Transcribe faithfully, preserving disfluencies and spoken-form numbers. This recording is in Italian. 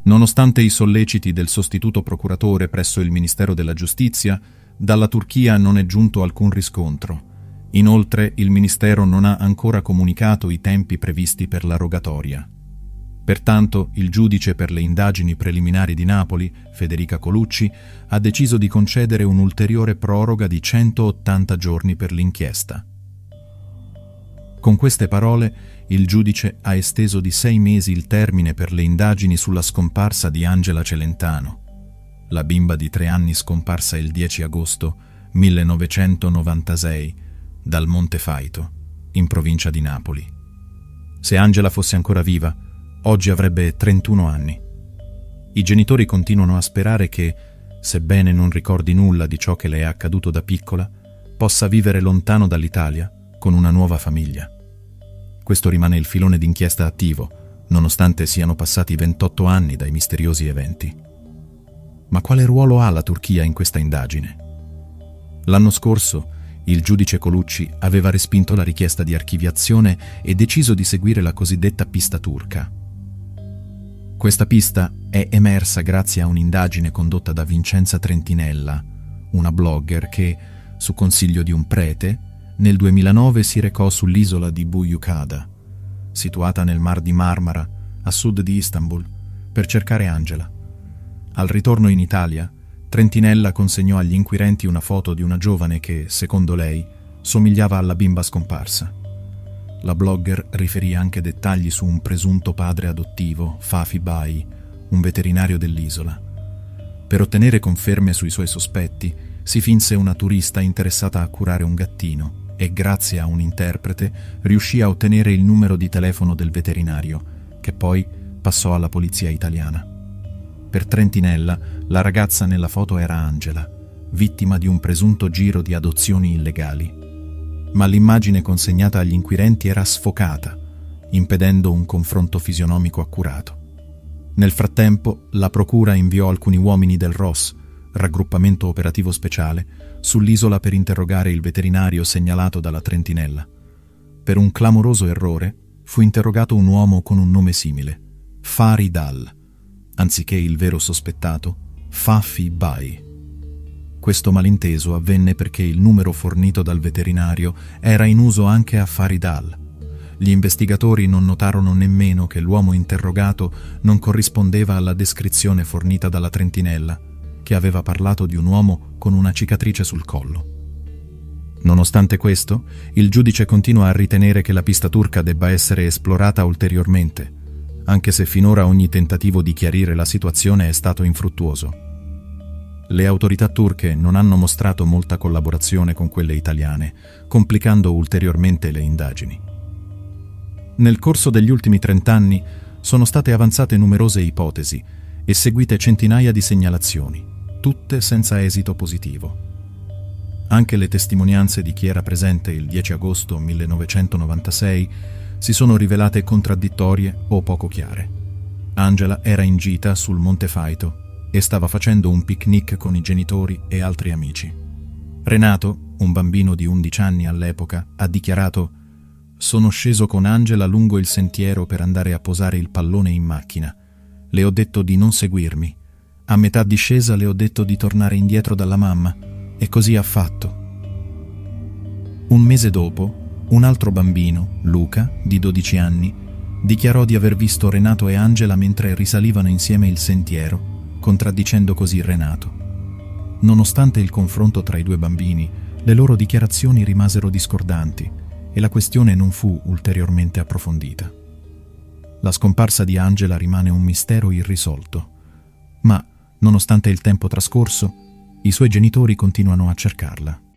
Nonostante i solleciti del sostituto procuratore presso il Ministero della Giustizia, dalla Turchia non è giunto alcun riscontro. Inoltre, il Ministero non ha ancora comunicato i tempi previsti per la rogatoria. Pertanto, il giudice per le indagini preliminari di Napoli, Federica Colucci, ha deciso di concedere un'ulteriore proroga di centottanta giorni per l'inchiesta. Con queste parole, il giudice ha esteso di sei mesi il termine per le indagini sulla scomparsa di Angela Celentano, la bimba di tre anni scomparsa il dieci agosto millenovecentonovantasei dal Monte Faito, in provincia di Napoli. Se Angela fosse ancora viva, oggi avrebbe trentuno anni. I genitori continuano a sperare che, sebbene non ricordi nulla di ciò che le è accaduto da piccola, possa vivere lontano dall'Italia con una nuova famiglia. Questo rimane il filone d'inchiesta attivo, nonostante siano passati ventotto anni dai misteriosi eventi. Ma quale ruolo ha la Turchia in questa indagine? L'anno scorso, il giudice Colucci aveva respinto la richiesta di archiviazione e deciso di seguire la cosiddetta pista turca. Questa pista è emersa grazie a un'indagine condotta da Vincenza Trentinella, una blogger che, su consiglio di un prete, nel duemilanove si recò sull'isola di Buyukada, situata nel Mar di Marmara, a sud di Istanbul, per cercare Angela. Al ritorno in Italia, Trentinella consegnò agli inquirenti una foto di una giovane che, secondo lei, somigliava alla bimba scomparsa. La blogger riferì anche dettagli su un presunto padre adottivo, Fafi Bai, un veterinario dell'isola. Per ottenere conferme sui suoi sospetti, si finse una turista interessata a curare un gattino e, grazie a un interprete, riuscì a ottenere il numero di telefono del veterinario, che poi passò alla polizia italiana. Per Trentinella, la ragazza nella foto era Angela, vittima di un presunto giro di adozioni illegali. Ma l'immagine consegnata agli inquirenti era sfocata, impedendo un confronto fisionomico accurato. Nel frattempo, la procura inviò alcuni uomini del R O S, raggruppamento operativo speciale, sull'isola per interrogare il veterinario segnalato dalla Trentinella. Per un clamoroso errore, fu interrogato un uomo con un nome simile, Faridal, anziché il vero sospettato, Fafi Bai. Questo malinteso avvenne perché il numero fornito dal veterinario era in uso anche a Faridal. Gli investigatori non notarono nemmeno che l'uomo interrogato non corrispondeva alla descrizione fornita dalla Trentinella, che aveva parlato di un uomo con una cicatrice sul collo. Nonostante questo, il giudice continua a ritenere che la pista turca debba essere esplorata ulteriormente, anche se finora ogni tentativo di chiarire la situazione è stato infruttuoso. Le autorità turche non hanno mostrato molta collaborazione con quelle italiane, complicando ulteriormente le indagini. Nel corso degli ultimi trent'anni sono state avanzate numerose ipotesi e seguite centinaia di segnalazioni, tutte senza esito positivo. Anche le testimonianze di chi era presente il dieci agosto millenovecentonovantasei si sono rivelate contraddittorie o poco chiare. Angela era in gita sul Monte Faito e stava facendo un picnic con i genitori e altri amici. Renato, un bambino di undici anni all'epoca, ha dichiarato: «Sono sceso con Angela lungo il sentiero per andare a posare il pallone in macchina. Le ho detto di non seguirmi. A metà discesa le ho detto di tornare indietro dalla mamma e così ha fatto». Un mese dopo, un altro bambino, Luca, di dodici anni, dichiarò di aver visto Renato e Angela mentre risalivano insieme il sentiero, contraddicendo così Renato. Nonostante il confronto tra i due bambini, le loro dichiarazioni rimasero discordanti e la questione non fu ulteriormente approfondita. La scomparsa di Angela rimane un mistero irrisolto, ma, nonostante il tempo trascorso, i suoi genitori continuano a cercarla.